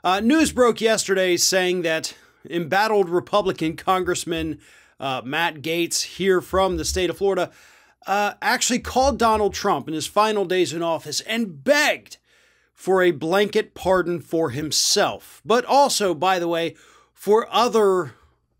News broke yesterday saying that embattled Republican Congressman Matt Gaetz here from the state of Florida actually called Donald Trump in his final days in office and begged for a blanket pardon for himself, but also, by the way, for other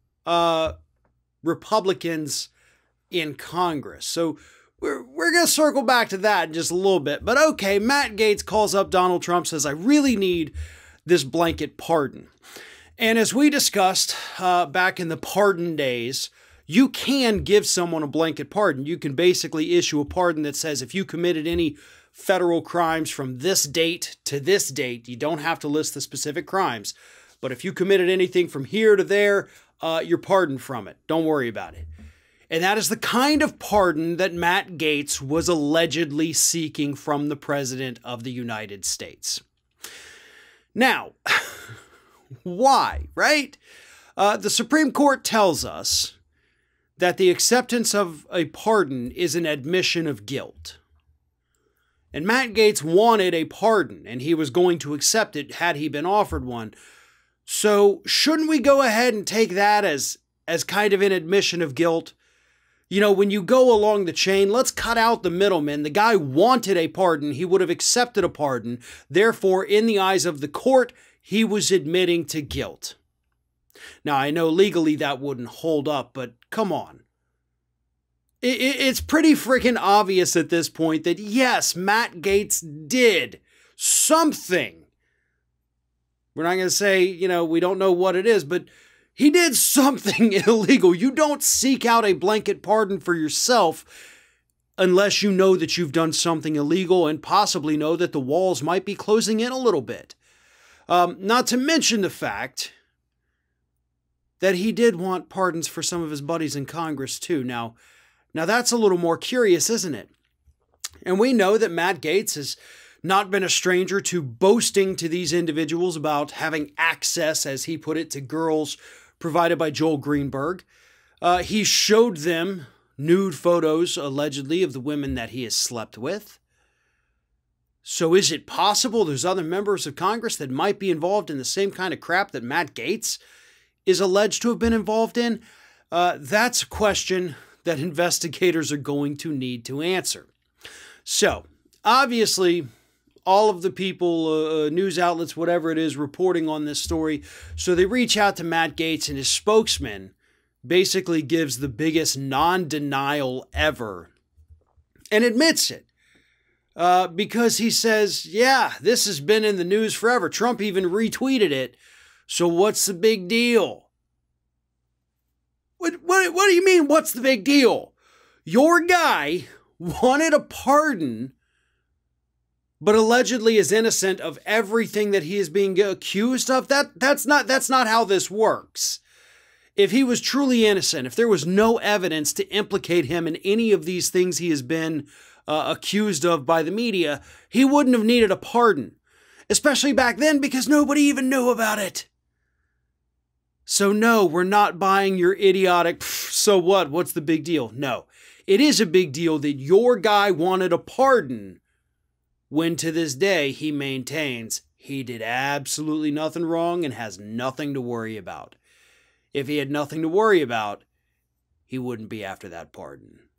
Republicans in Congress. So we're going to circle back to that in just a little bit. But okay, Matt Gaetz calls up Donald Trump, says, I really need this blanket pardon. And as we discussed back in the pardon days, you can give someone a blanket pardon. You can basically issue a pardon that says if you committed any federal crimes from this date to this date, you don't have to list the specific crimes. But if you committed anything from here to there, you're pardoned from it. Don't worry about it. And that is the kind of pardon that Matt Gaetz was allegedly seeking from the President of the United States. Now, why, right? The Supreme Court tells us that the acceptance of a pardon is an admission of guilt. And Matt Gaetz wanted a pardon, and he was going to accept it had he been offered one. So shouldn't we go ahead and take that as kind of an admission of guilt? You know, when you go along the chain, let's cut out the middleman. The guy wanted a pardon. He would have accepted a pardon. Therefore, in the eyes of the court, he was admitting to guilt. Now, I know legally that wouldn't hold up, but come on. It's pretty freaking obvious at this point that, yes, Matt Gaetz did something. We're not going to say, you know, we don't know what it is, but he did something illegal. You don't seek out a blanket pardon for yourself unless you know that you've done something illegal and possibly know that the walls might be closing in a little bit. Not to mention the fact that he did want pardons for some of his buddies in Congress too. Now that's a little more curious, isn't it? And we know that Matt Gaetz has not been a stranger to boasting to these individuals about having access, as he put it, to girls provided by Joel Greenberg. He showed them nude photos, allegedly, of the women that he has slept with. So is it possible there's other members of Congress that might be involved in the same kind of crap that Matt Gaetz is alleged to have been involved in? That's a question that investigators are going to need to answer. So, obviously, all of the people, news outlets, whatever it is, reporting on this story, so they reach out to Matt Gaetz, and his spokesman basically gives the biggest non-denial ever and admits it. Because he says, yeah, this has been in the news forever. Trump even retweeted it. So what's the big deal? What do you mean, what's the big deal? Your guy wanted a pardon, but allegedly is innocent of everything that he is being accused of. That's not how this works. If he was truly innocent, if there was no evidence to implicate him in any of these things he has been accused of by the media, he wouldn't have needed a pardon, especially back then because nobody even knew about it. So no, we're not buying your idiotic, so what? What's the big deal? No, it is a big deal that your guy wanted a pardon when to this day he maintains he did absolutely nothing wrong and has nothing to worry about. If he had nothing to worry about, he wouldn't be after that pardon.